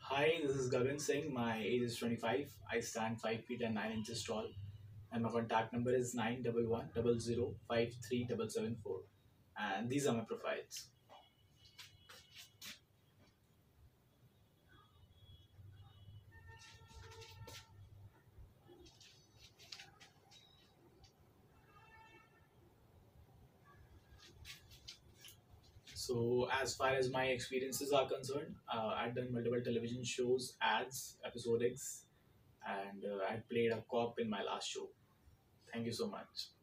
Hi, this is Gagan Singh. My age is 25. I stand 5 feet and 9 inches tall. And my contact number is 911 0053 774. And these are my profiles. So, as far as my experiences are concerned, I've done multiple television shows, ads, episodics, and I played a cop in my last show. Thank you so much.